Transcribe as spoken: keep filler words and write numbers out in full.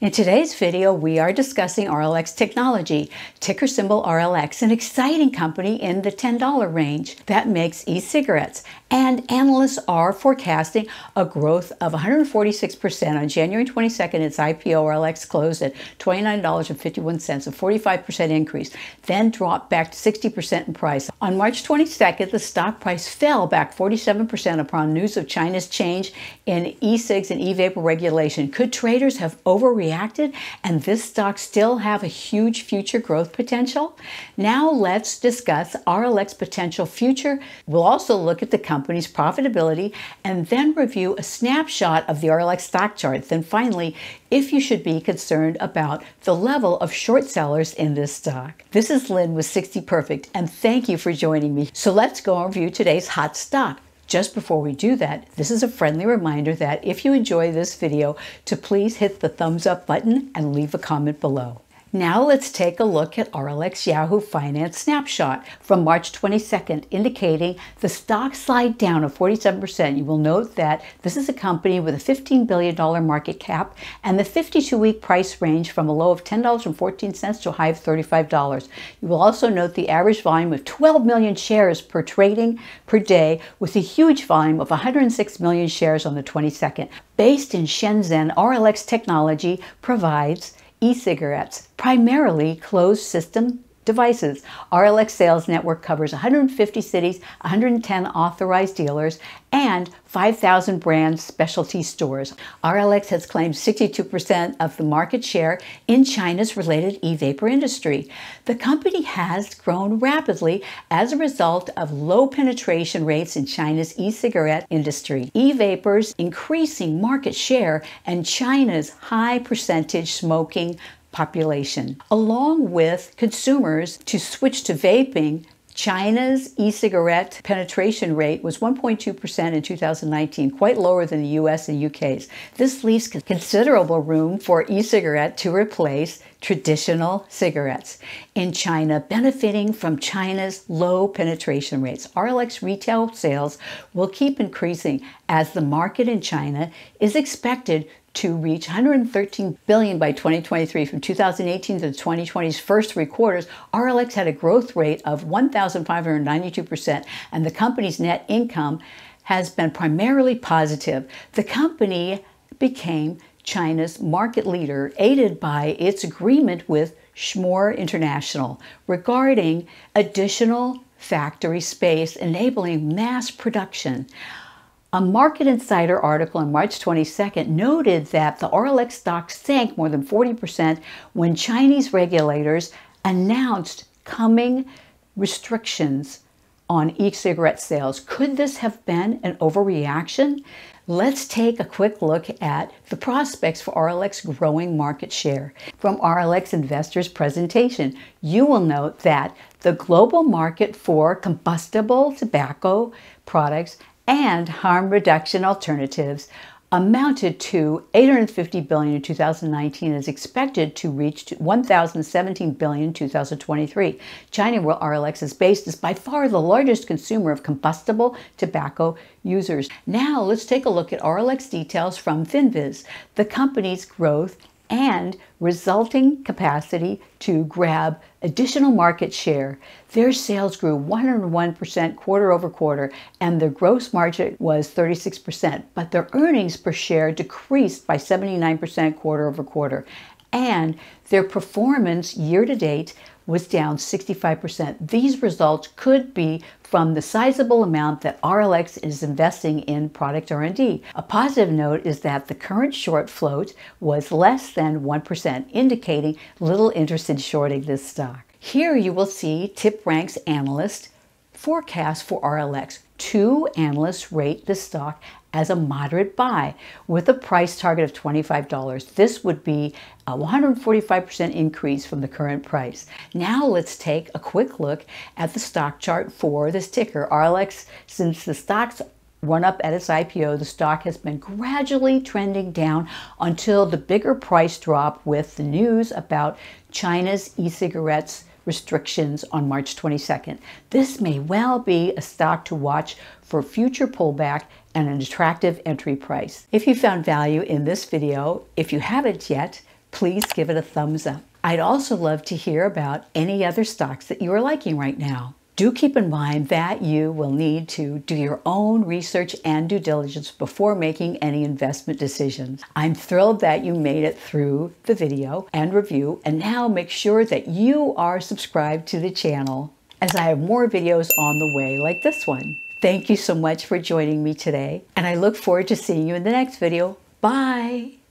In today's video, we are discussing R L X Technology, ticker symbol R L X, an exciting company in the ten dollar range that makes e-cigarettes. And analysts are forecasting a growth of one hundred forty-six percent. On January twenty-second, its I P O R L X closed at twenty-nine dollars and fifty-one cents, a forty-five percent increase, then dropped back to sixty percent in price. On March twenty-second, the stock price fell back forty-seven percent upon news of China's change in e-cigs and e-vapor regulation. Could traders have overreacted and this stock still have a huge future growth potential? Now let's discuss R L X potential future. We'll also look at the company's profitability and then review a snapshot of the R L X stock chart. Then finally, if you should be concerned about the level of short sellers in this stock. This is Lynn with sixty Perfect, and thank you for joining me. So let's go and review today's hot stock. Just before we do that, this is a friendly reminder that if you enjoy this video, to please hit the thumbs up button and leave a comment below. Now let's take a look at R L X Yahoo Finance Snapshot from March twenty-second, indicating the stock slide down of forty-seven percent. You will note that this is a company with a fifteen billion dollar market cap and the fifty-two week price range from a low of ten dollars and fourteen cents to a high of thirty-five dollars. You will also note the average volume of twelve million shares per trading per day, with a huge volume of one hundred six million shares on the twenty-second. Based in Shenzhen, R L X Technology provides e-cigarettes, primarily closed system devices. R L X sales network covers one hundred fifty cities, one hundred ten authorized dealers, and five thousand brand specialty stores. R L X has claimed sixty-two percent of the market share in China's related e-vapor industry. The company has grown rapidly as a result of low penetration rates in China's e-cigarette industry, e-vapors increasing market share, and China's high percentage smoking population. Along with consumers to switch to vaping, China's e-cigarette penetration rate was one point two percent in two thousand nineteen, quite lower than the U S and U K's. This leaves considerable room for e-cigarette to replace traditional cigarettes in China, benefiting from China's low penetration rates. R L X retail sales will keep increasing as the market in China is expected to reach one hundred thirteen billion dollars by twenty twenty-three. From two thousand eighteen to the twenty twenty's first three quarters, R L X had a growth rate of one thousand five hundred ninety-two percent, and the company's net income has been primarily positive. The company became China's market leader, aided by its agreement with Schmore International regarding additional factory space enabling mass production. A Market Insider article on March twenty-second noted that the R L X stock sank more than forty percent when Chinese regulators announced coming restrictions on e-cigarette sales. Could this have been an overreaction? Let's take a quick look at the prospects for R L X growing market share. From R L X Investors presentation, you will note that the global market for combustible tobacco products and harm reduction alternatives amounted to eight hundred fifty billion dollars in two thousand nineteen and is expected to reach one thousand seventeen billion dollars in two thousand twenty-three. China, where R L X is based, is by far the largest consumer of combustible tobacco users. Now let's take a look at R L X details from FinViz, the company's growth and resulting capacity to grab additional market share. Their sales grew one hundred one percent quarter over quarter, and their gross margin was thirty-six percent, but their earnings per share decreased by seventy-nine percent quarter over quarter, and their performance year to date was down sixty-five percent. These results could be from the sizable amount that R L X is investing in product R and D. A positive note is that the current short float was less than one percent, indicating little interest in shorting this stock. Here you will see TipRank's analyst forecast for R L X. Two analysts rate the stock as a moderate buy with a price target of twenty-five dollars. This would be a one hundred forty-five percent increase from the current price. Now let's take a quick look at the stock chart for this ticker, R L X. Since the stock's run up at its I P O, the stock has been gradually trending down until the bigger price drop with the news about China's e-cigarettes restrictions on March twenty-second. This may well be a stock to watch for future pullback and an attractive entry price. If you found value in this video, if you haven't yet, please give it a thumbs up. I'd also love to hear about any other stocks that you are liking right now. Do keep in mind that you will need to do your own research and due diligence before making any investment decisions. I'm thrilled that you made it through the video and review, and now make sure that you are subscribed to the channel, as I have more videos on the way like this one. Thank you so much for joining me today, and I look forward to seeing you in the next video. Bye!